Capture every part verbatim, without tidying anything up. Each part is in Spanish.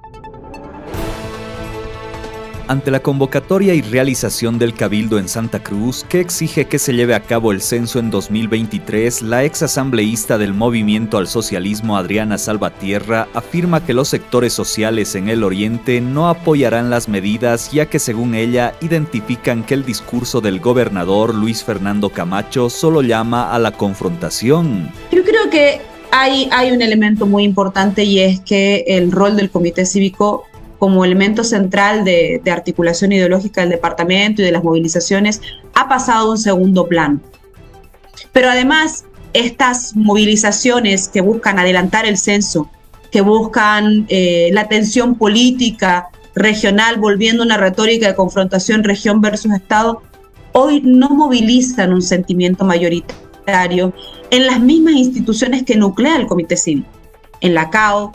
Ante la convocatoria y realización del Cabildo en Santa Cruz, que exige que se lleve a cabo el censo en dos mil veintitrés, la exasambleísta del Movimiento al Socialismo Adriana Salvatierra afirma que los sectores sociales en el Oriente no apoyarán las medidas, ya que según ella identifican que el discurso del gobernador Luis Fernando Camacho solo llama a la confrontación. Yo creo que hay, hay un elemento muy importante, y es que el rol del Comité Cívico como elemento central de, de articulación ideológica del departamento y de las movilizaciones ha pasado a un segundo plano. Pero además, estas movilizaciones que buscan adelantar el censo, que buscan eh, la tensión política regional, volviendo a una retórica de confrontación región versus Estado, hoy no movilizan un sentimiento mayoritario en las mismas instituciones que nuclea el Comité Cívico, en la C A O,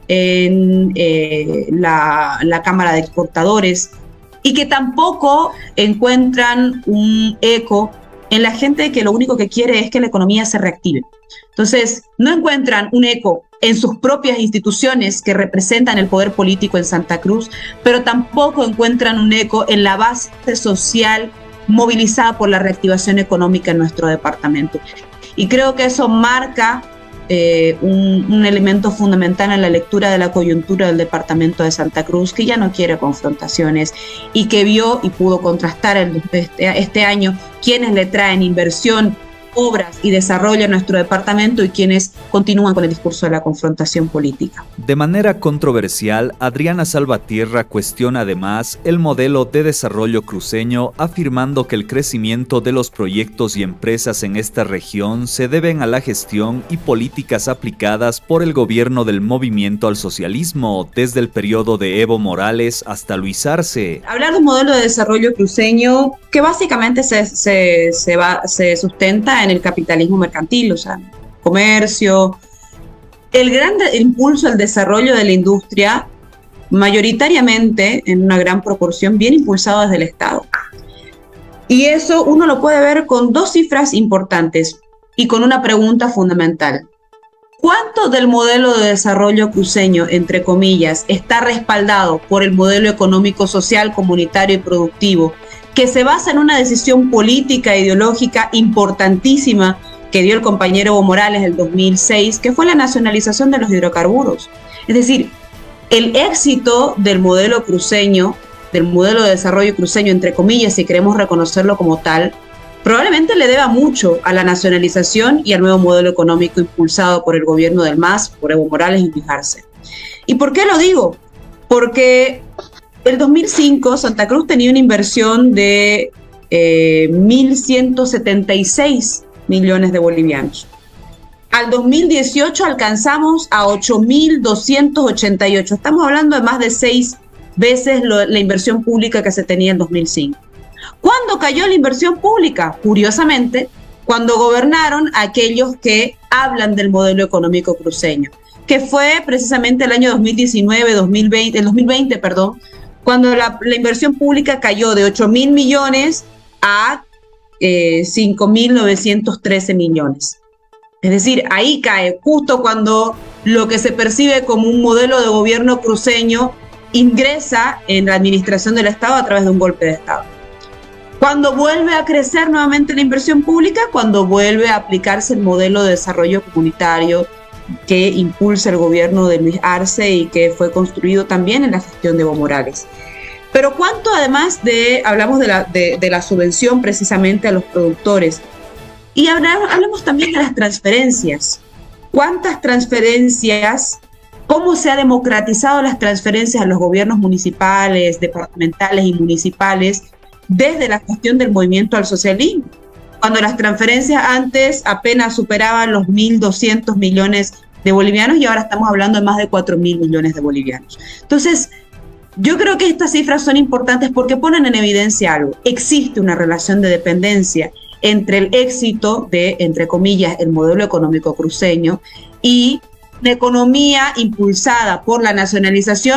en eh, la, la Cámara de Exportadores, y que tampoco encuentran un eco en la gente que lo único que quiere es que la economía se reactive. Entonces, no encuentran un eco en sus propias instituciones que representan el poder político en Santa Cruz, pero tampoco encuentran un eco en la base social movilizada por la reactivación económica en nuestro departamento. Y creo que eso marca Eh, un, un elemento fundamental en la lectura de la coyuntura del departamento de Santa Cruz, que ya no quiere confrontaciones y que vio y pudo contrastar el, este, este año quienes le traen inversión, obras y desarrollo a nuestro departamento y quienes continúan con el discurso de la confrontación política. De manera controversial, Adriana Salvatierra cuestiona además el modelo de desarrollo cruceño, afirmando que el crecimiento de los proyectos y empresas en esta región se deben a la gestión y políticas aplicadas por el gobierno del Movimiento al Socialismo, desde el periodo de Evo Morales hasta Luis Arce. Hablar de un modelo de desarrollo cruceño que básicamente se, se, se, va, se sustenta en el capitalismo mercantil, o sea, comercio, el gran impulso al desarrollo de la industria, mayoritariamente, en una gran proporción, bien impulsado desde el Estado. Y eso uno lo puede ver con dos cifras importantes y con una pregunta fundamental. ¿Cuánto del modelo de desarrollo cruceño, entre comillas, está respaldado por el modelo económico, social, comunitario y productivo, que se basa en una decisión política e ideológica importantísima que dio el compañero Evo Morales en el dos mil seis, que fue la nacionalización de los hidrocarburos? Es decir, el éxito del modelo cruceño, del modelo de desarrollo cruceño, entre comillas, si queremos reconocerlo como tal, probablemente le deba mucho a la nacionalización y al nuevo modelo económico impulsado por el gobierno del M A S, por Evo Morales y Luis Arce. ¿Y por qué lo digo? Porque el dos mil cinco Santa Cruz tenía una inversión de eh, mil ciento setenta y seis millones de bolivianos. Al dos mil dieciocho alcanzamos a ocho mil doscientos ochenta y ocho. Estamos hablando de más de seis veces lo, la inversión pública que se tenía en dos mil cinco. ¿Cuándo cayó la inversión pública? Curiosamente, cuando gobernaron aquellos que hablan del modelo económico cruceño, que fue precisamente el año dos mil diecinueve, dos mil veinte, el dos mil veinte, perdón, cuando la, la inversión pública cayó de ocho mil millones a eh, cinco mil novecientos trece millones. Es decir, ahí cae justo cuando lo que se percibe como un modelo de gobierno cruceño ingresa en la administración del Estado a través de un golpe de Estado. Cuando vuelve a crecer nuevamente la inversión pública, cuando vuelve a aplicarse el modelo de desarrollo comunitario que impulsa el gobierno de Luis Arce y que fue construido también en la gestión de Evo Morales. Pero cuánto además de, hablamos de la, de, de la subvención precisamente a los productores, y hablamos, hablamos también de las transferencias. ¿Cuántas transferencias, cómo se ha democratizado las transferencias a los gobiernos municipales, departamentales y municipales desde la gestión del Movimiento al Socialismo? Cuando las transferencias antes apenas superaban los mil doscientos millones de bolivianos y ahora estamos hablando de más de cuatro mil millones de bolivianos. Entonces, yo creo que estas cifras son importantes porque ponen en evidencia algo. Existe una relación de dependencia entre el éxito de, entre comillas, el modelo económico cruceño y la economía impulsada por la nacionalización y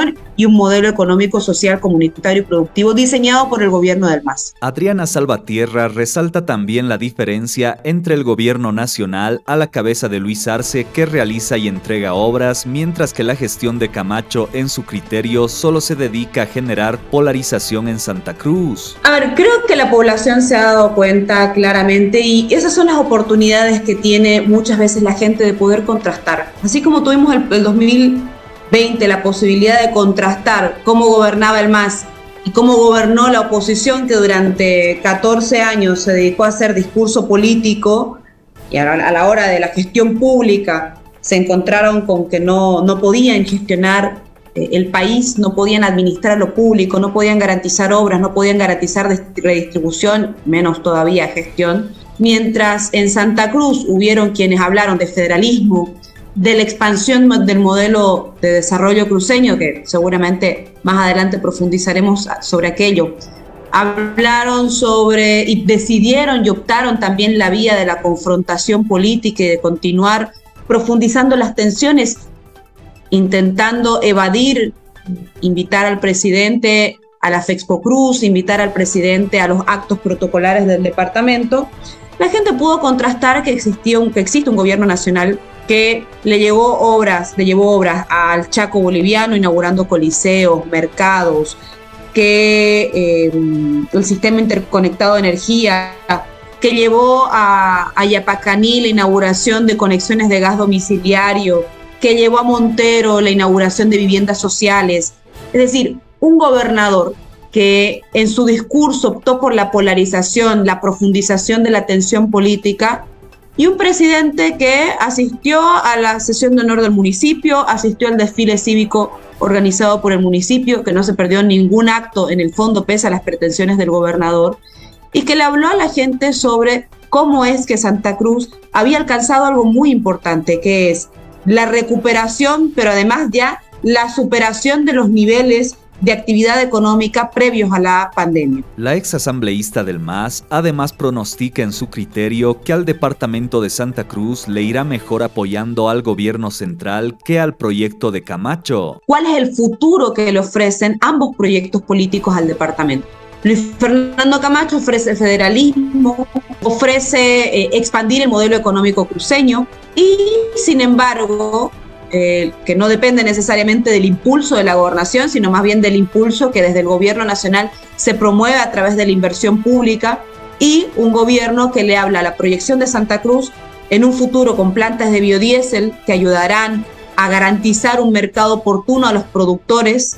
y un modelo económico, social, comunitario y productivo diseñado por el gobierno del M A S. Adriana Salvatierra resalta también la diferencia entre el gobierno nacional a la cabeza de Luis Arce, que realiza y entrega obras, mientras que la gestión de Camacho, en su criterio, solo se dedica a generar polarización en Santa Cruz. A ver, creo que la población se ha dado cuenta claramente y esas son las oportunidades que tiene muchas veces la gente de poder contrastar. Así como tuvimos el, el dos mil veinte la posibilidad de contrastar cómo gobernaba el M A S y cómo gobernó la oposición, que durante catorce años se dedicó a hacer discurso político, y a la hora de la gestión pública se encontraron con que no, no podían gestionar eh, el país, no podían administrar lo público, no podían garantizar obras, no podían garantizar redistribución, menos todavía gestión. Mientras en Santa Cruz hubieron quienes hablaron de federalismo, de la expansión del modelo de desarrollo cruceño, que seguramente más adelante profundizaremos sobre aquello. Hablaron sobre y decidieron y optaron también la vía de la confrontación política y de continuar profundizando las tensiones, intentando evadir, invitar al presidente a la FEXPOCRUZ, invitar al presidente a los actos protocolares del departamento. La gente pudo contrastar que, existía un, que existe un gobierno nacional que le llevó obras, le llevó obras al Chaco boliviano, inaugurando coliseos, mercados, que eh, el sistema interconectado de energía, que llevó a, a Yapacaní la inauguración de conexiones de gas domiciliario, que llevó a Montero la inauguración de viviendas sociales. Es decir, un gobernador que en su discurso optó por la polarización, la profundización de la tensión política, y un presidente que asistió a la sesión de honor del municipio, asistió al desfile cívico organizado por el municipio, que no se perdió ningún acto en el fondo pese a las pretensiones del gobernador, y que le habló a la gente sobre cómo es que Santa Cruz había alcanzado algo muy importante, que es la recuperación, pero además ya la superación de los niveles de actividad económica previos a la pandemia. La ex asambleísta del M A S además pronostica en su criterio que al departamento de Santa Cruz le irá mejor apoyando al gobierno central que al proyecto de Camacho. ¿Cuál es el futuro que le ofrecen ambos proyectos políticos al departamento? Luis Fernando Camacho ofrece federalismo, ofrece eh, expandir el modelo económico cruceño y, sin embargo, Eh, que no depende necesariamente del impulso de la gobernación, sino más bien del impulso que desde el gobierno nacional se promueve a través de la inversión pública, y un gobierno que le habla a la proyección de Santa Cruz en un futuro con plantas de biodiesel que ayudarán a garantizar un mercado oportuno a los productores,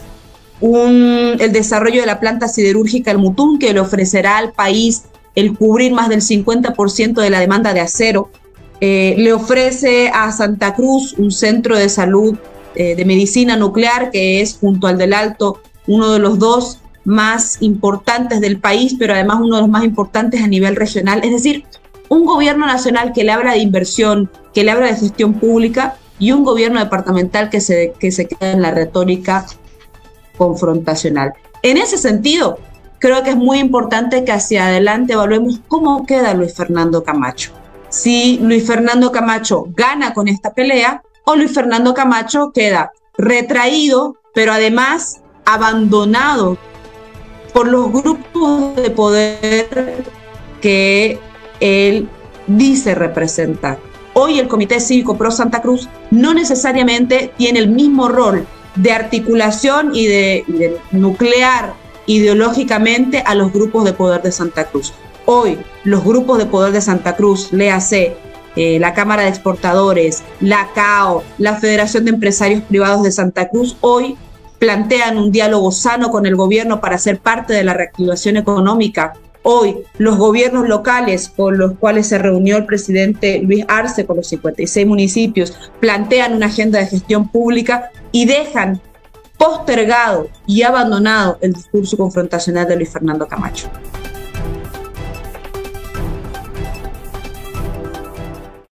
un, el desarrollo de la planta siderúrgica El Mutún, que le ofrecerá al país el cubrir más del cincuenta por ciento de la demanda de acero. Eh, le ofrece a Santa Cruz un centro de salud eh, de medicina nuclear, que es, junto al del Alto, uno de los dos más importantes del país, pero además uno de los más importantes a nivel regional. Es decir, un gobierno nacional que le habla de inversión, que le habla de gestión pública, y un gobierno departamental que se, que se queda en la retórica confrontacional. En ese sentido, creo que es muy importante que hacia adelante evaluemos cómo queda Luis Fernando Camacho. Si Luis Fernando Camacho gana con esta pelea, o Luis Fernando Camacho queda retraído, pero además abandonado por los grupos de poder que él dice representar. Hoy el Comité Cívico Pro Santa Cruz no necesariamente tiene el mismo rol de articulación y de, de nuclear ideológicamente a los grupos de poder de Santa Cruz. Hoy los grupos de poder de Santa Cruz, léase eh, la Cámara de Exportadores, la C A O, la Federación de Empresarios Privados de Santa Cruz, hoy plantean un diálogo sano con el gobierno para ser parte de la reactivación económica. Hoy los gobiernos locales con los cuales se reunió el presidente Luis Arce con los cincuenta y seis municipios plantean una agenda de gestión pública y dejan postergado y abandonado el discurso confrontacional de Luis Fernando Camacho.